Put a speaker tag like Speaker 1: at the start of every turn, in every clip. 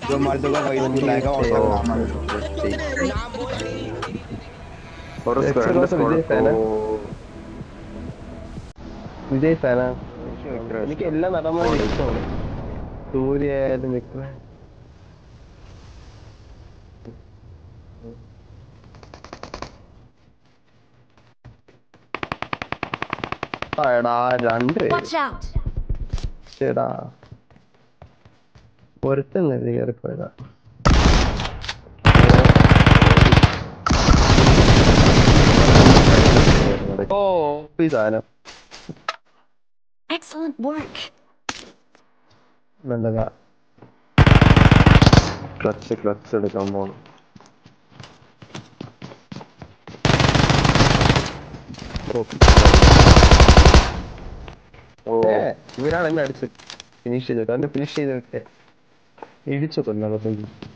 Speaker 1: Zomato का वही
Speaker 2: Twenty
Speaker 1: बुलाएगा और
Speaker 2: six.
Speaker 1: सब काम है।
Speaker 2: Or
Speaker 3: Extra
Speaker 2: square
Speaker 3: loss Vijay fan ആണ്. വിജയ് ഫാനാണ്. എനിക്ക് എല്ലാ നടന്മാരും ഇഷ്ടമാണ്. സൂര്യ ആയാലും വിക്രം. എടാ രണ്ട്
Speaker 4: Watch out!
Speaker 3: ചേടാ ഒരുത്തൻ കയറിപ്പോയതാ. ഓ ഈ സാധനം
Speaker 4: Excellent work.
Speaker 3: നല്ലതാ.
Speaker 2: ക്ലച്ച് എടുക്കാൻ പോണം.
Speaker 3: ഇവരാണ് എന്നെ അടിച്ച് ഫിനിഷ് ചെയ്തിട്ട് അന്ന് ഫിനിഷ് ചെയ്തിട്ട് ഇടിച്ചു കൊല്ലം.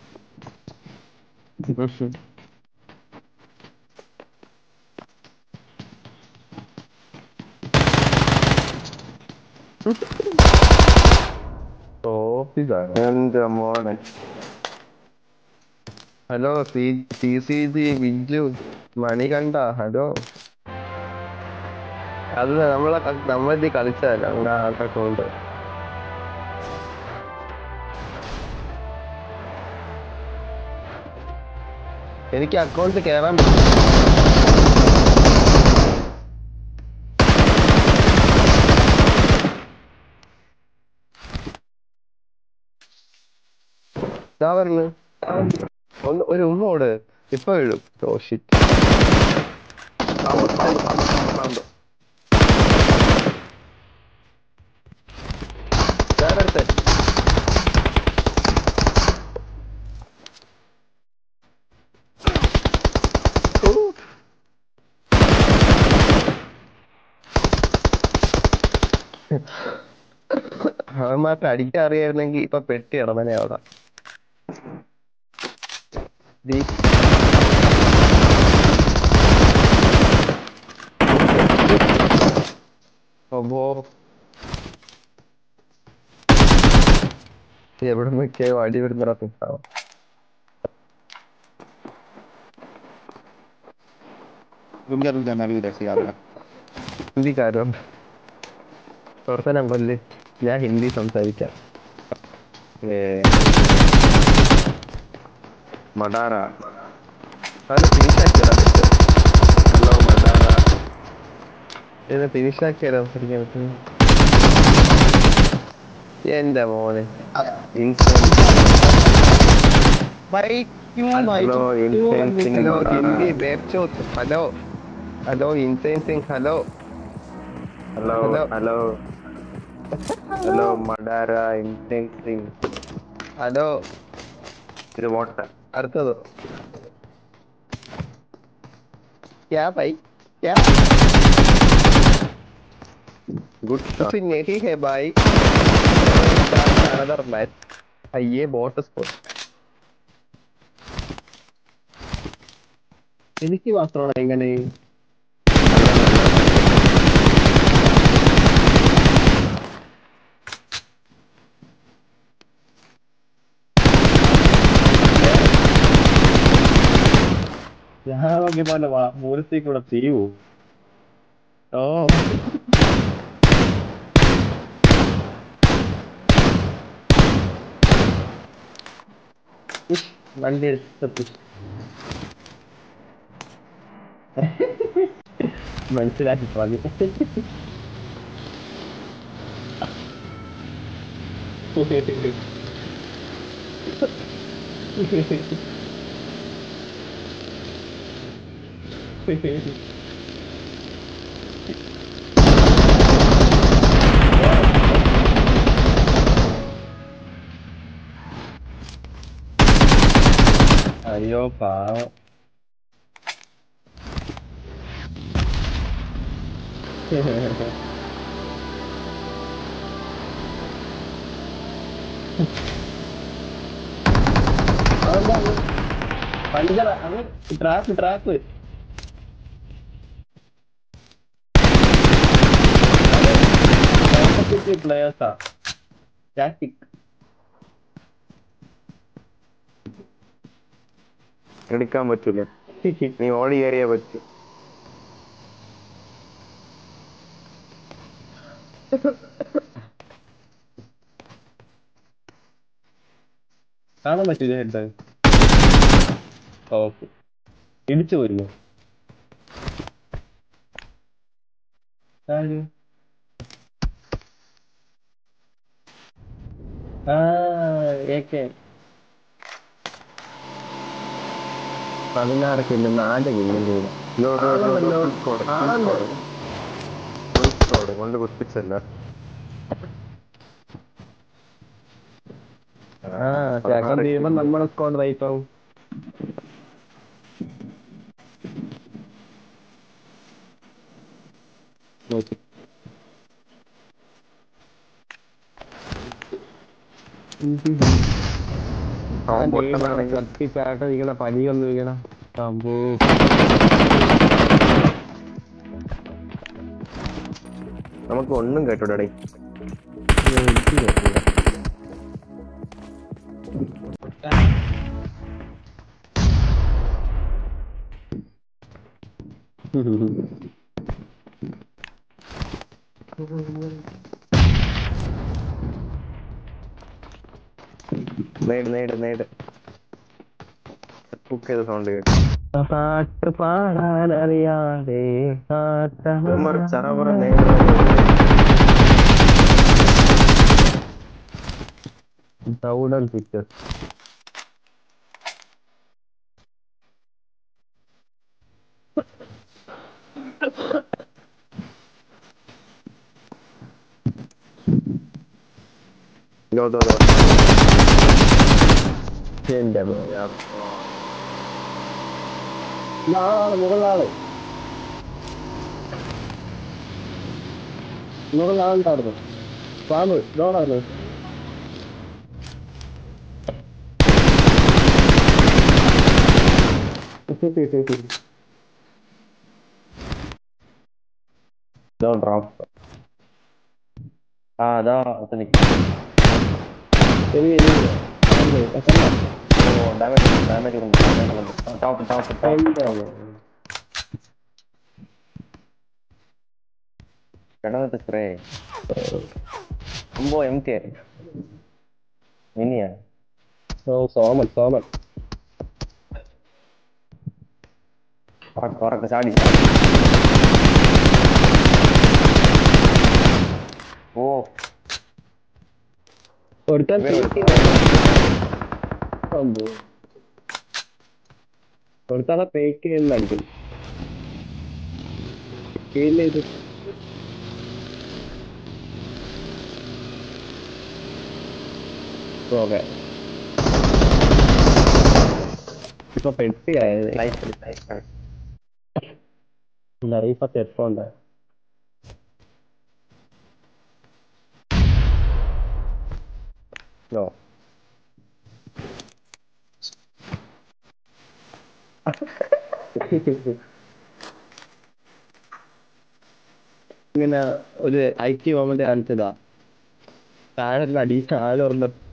Speaker 2: എന്റെ മോനെ.
Speaker 3: ഹലോ CCG വിഞ്ചു മണികണ്ഠ ഹലോ. അത് നമ്മളിത് കളിച്ചതല്ല നമ്മുടെ അക്കൗണ്ട്. എനിക്ക് അക്കൗണ്ട് കേറാൻ പറഞ്ഞു ഒന്ന് ഒരു ഉമ്മോട് ഇപ്പൊ വീഴും. Oh shit. ഞാനടുത്ത് അവന്മാർക്ക് അടിക്കാൻ അറിയായിരുന്നെങ്കിൽ ഇപ്പൊ പെട്ടി ഇടമനെ അവിടെ. എവിടെ നിൽക്കിയോ അടി വരുന്നിടത്തുണ്ടാവും.
Speaker 1: रुक जा मैं भी उधर से आ रहा.
Speaker 3: ഹിന്ദിക്കാരോ പ്രവർത്തനം കൊല്ല്. ഞാൻ ഹിന്ദി സംസാരിക്കാം.
Speaker 2: മഡാര.
Speaker 3: അത് ഫിനിഷാക്കിയടാ.
Speaker 2: ഹലോ മഡാര.
Speaker 3: ഇത് ഫിനിഷാക്കിയടാ സംസാരിക്കാൻ പറ്റും. എന്റെ മോനെ
Speaker 1: भाई क्यों भाई
Speaker 2: ഹലോ ഇൻസെൻസിങ്
Speaker 3: ഹലോ
Speaker 2: മഡാര.
Speaker 3: ഹിന്ദി ബേർച്ചോത്ത്. ഹലോ ഹലോ ഇൻസൈൻ സിംഗ് ഹലോ
Speaker 2: ഹലോ ഹലോ ഹലോ മഡാര ഇൻസെൻസിങ്.
Speaker 3: ഹലോ.
Speaker 2: ഇത് വോട്ട്.
Speaker 3: അടുത്തത് क्या भाई क्या
Speaker 2: ഗുഡ്
Speaker 3: कुछ
Speaker 2: ഷോട്ട്.
Speaker 3: नहीं है भाई. another match. ये ബോട്ട് സ്പോട്ട്. എനിക്ക് മാത്രമാണ് എങ്ങനെ
Speaker 1: यहाँ के बाद मूर्ति को तीव
Speaker 3: ഓ വണ്ടി എടുത്ത് മനസ്സിലാക്കി പറഞ്ഞു. അയ്യോ പാവം. പഞ്ചർ അങ്ങ് ട്രാപ്പ് പ്ലേയേഴ്സാ സ്റ്റാറ്റിക്.
Speaker 2: എടുക്കാൻ പറ്റൂല. നീ ഓടി കയറിയാ പറ്റൂ.
Speaker 1: കാണാൻ പറ്റൂല ഹെഡ്. ഓക്കെ, ഇടിച്ചു പോരുന്നു. AK
Speaker 3: 16 കില്ല് 4 കില്ലും ചെയ്തു.
Speaker 2: കൊണ്ട് കുത്തിച്ചല്ല.
Speaker 3: ചേട്ടൻ തീരുമ്പോ നമ്മളെ സ്കോഡ് റൈറ്റ് ആവും. നോക്കി കത്തിപ്പാട്ടിരിക്കണ പനിയൊന്നും ഇരിക്കണം. അമ്പോ
Speaker 2: നമുക്ക് ഒന്നും കേട്ടൂടെ.
Speaker 3: എനിക്ക് കേട്ടില്ല.
Speaker 2: നേട് കുക്ക് ചെയ്ത സൗണ്ട് കേട്ടു.
Speaker 3: പാട്ട് പാടാൻ അറിയാതെ സൗണ്ട് പിക്ചർ. എന്റെ മുകളിലാള് മുകളിലാളുണ്ടായിരുന്നു. പാമ്പ് ഇതോടായിരുന്നു.
Speaker 2: അതാ സ്പ്രേ MK ഇനിയാ.
Speaker 3: സോമൻ
Speaker 2: ചാടി. ഓ
Speaker 3: ഒരുത്തൻ ഒരുത്തളെ പേക്ക് ചെയ്യുന്നടിക്കും. ഇത് ഓക്കെ ഇപ്പൊ പെട്ടിയായത്. ലൈഫ് തെറ്റുണ്ട്. ഇങ്ങനെ ഒരു ഐക്യ മൊമെന്റ് കാണിച്ചതാ. താഴെ അടി താഴെ